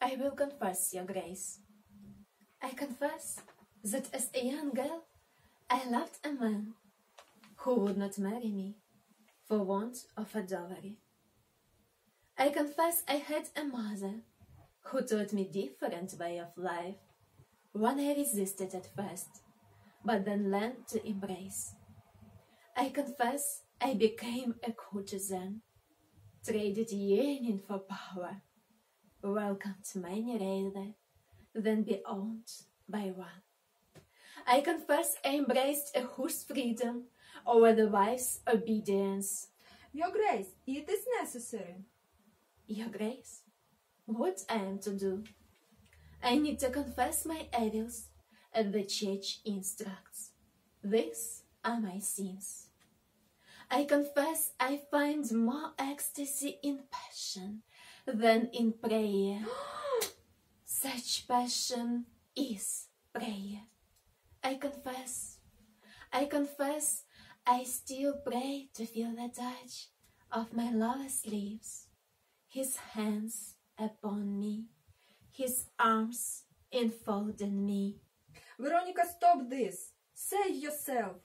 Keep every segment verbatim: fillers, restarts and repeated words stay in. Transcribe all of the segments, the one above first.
I will confess, Your Grace. I confess that as a young girl, I loved a man who would not marry me for want of a dowry. I confess I had a mother who taught me different way of life, one I resisted at first, but then learned to embrace. I confess I became a courtesan, traded yearning for power, welcomed many rather than be owned by one. I confess I embraced a whose freedom over the wife's obedience. Your Grace, it is necessary. Your Grace, what I am to do? I need to confess my evils, as the Church instructs. These are my sins. I confess I find more ecstasy in passion than in prayer. Such passion is prayer. I confess, I confess I still pray to feel the touch of my lover's lips, his hands upon me, his arms enfolding me. Veronica, stop this. Say it yourself.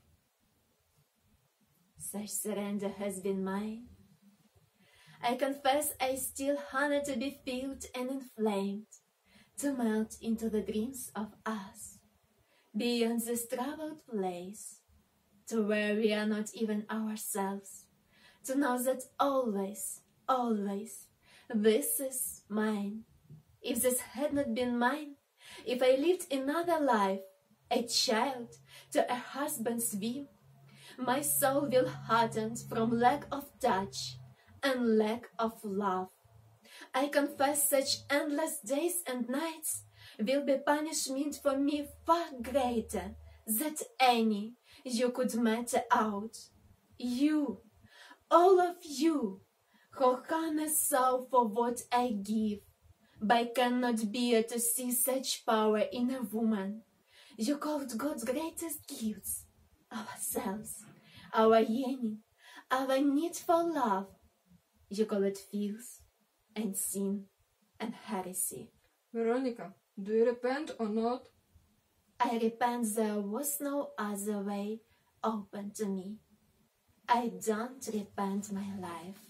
Such surrender has been mine. I confess I still hunger to be filled and inflamed, to melt into the dreams of us, beyond this troubled place, to where we are not even ourselves, to know that always, always, this is mine. If this had not been mine, if I lived another life, a child to a husband's whim, my soul will harden from lack of touch and lack of love. I confess such endless days and nights will be punishment for me far greater than any you could measure out. You, all of you, who honor so for what I give, but cannot bear to see such power in a woman. You called God's greatest gifts, ourselves, our yearning, our need for love. You call it filth and sin and heresy. Veronica, do you repent or not? I repent there was no other way open to me. I don't repent my life.